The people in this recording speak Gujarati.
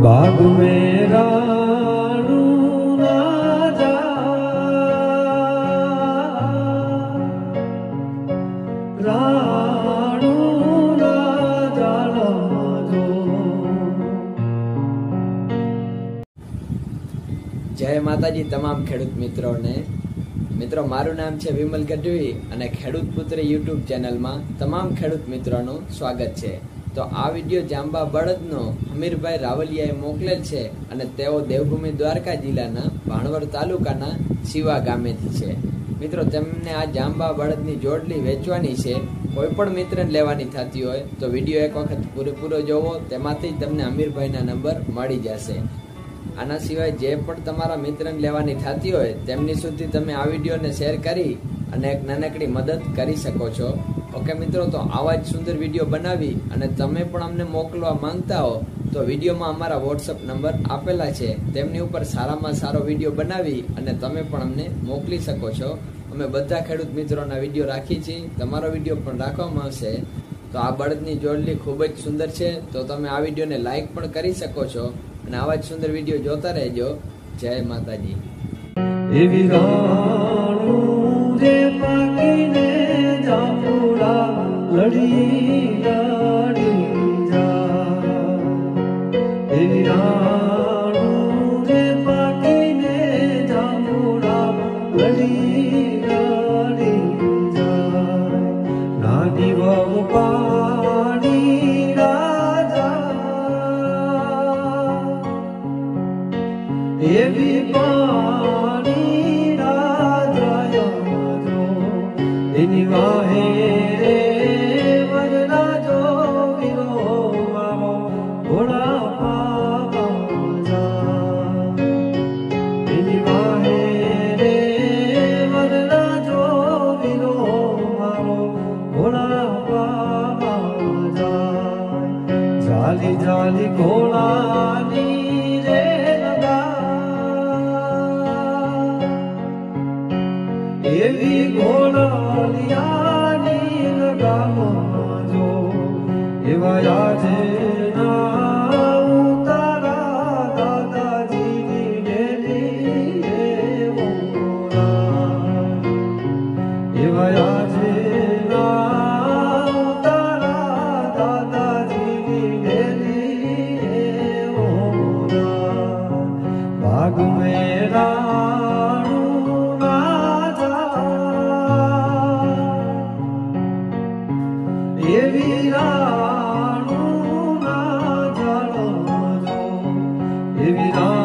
बाग में राणू राजा राणू राजा जो। जय माताजी तमाम खेडूत मित्रों ने। मित्रों मारू नाम है विमल गढ़वी અને ખેડૂત પુત્ર યુટ્યુબ ચેનલમાં તમામ ખેડૂત મિત્રોનું સ્વાગત છે। તો આ વિડિયો જાંબા બળદનો હમીરભાઈ રાવલિયાએ મોકલેલ છે અને તેઓ દેવભૂમિ દ્વારકા જિલ્લાના ભાણવડ તાલુકાના શિવા ગામેથી છે। મિત્રો તેમને આ જાંબા બળદની જોડલી વેચવાની છે। કોઈ પણ મિત્રને લેવાની થતી હોય તો વિડિયો એક વખત પૂરેપૂરો જોવો, તેમાંથી તમને હમીરભાઈના નંબર મળી જશે। આના સિવાય જે પણ તમારા મિત્રને લેવાની થતી હોય તેમની સુધી તમે આ વિડીયોને શેર કરી અને એક નાનકડી મદદ કરી શકો છો। ઓકે મિત્રો, તો આવા જ સુંદર વિડીયો બનાવી અને તમે પણ અમને મોકલવા માંગતા હો તો વિડીયોમાં અમારા વોટ્સઅપ નંબર આપેલા છે, તેમની ઉપર સારામાં સારો વિડીયો બનાવી અને તમે પણ અમને મોકલી શકો છો। અમે બધા ખેડૂત મિત્રોના વિડીયો રાખી છીએ, તમારો વિડીયો પણ રાખવામાં આવશે। તો આ બળદની જોડલી ખૂબ જ સુંદર છે, તો તમે આ વિડીયોને લાઈક પણ કરી શકો છો અને આવા જ સુંદર વિડીયો જોતા રહેજો। જય માતાજી। એવી રાણુ રે પાકીને જાંબુડા લડી લડી જા। એવી રાણુ રે પાકીને જાંબુડા લડી લડી જા। નાની વહુ પાણી રાજા એવી પાણી રાજા જો। એની વાહે રે વરના જો વીરો મારો ઘોડા પાવા જા। એની વાહે રે વરના જો વીરો મારો ઘોડા પાવા જા। જાલી જાલી ઘોડાની રે એવી ઘોડાલિયાની લગામમાં જો। એવા આજે ના તારા દાદાજીની ડેલી એવા આજે ના તારા દાદાજીની ડેલી ભાગ મેરા એવી રાણુ ના જાણો જો। એવી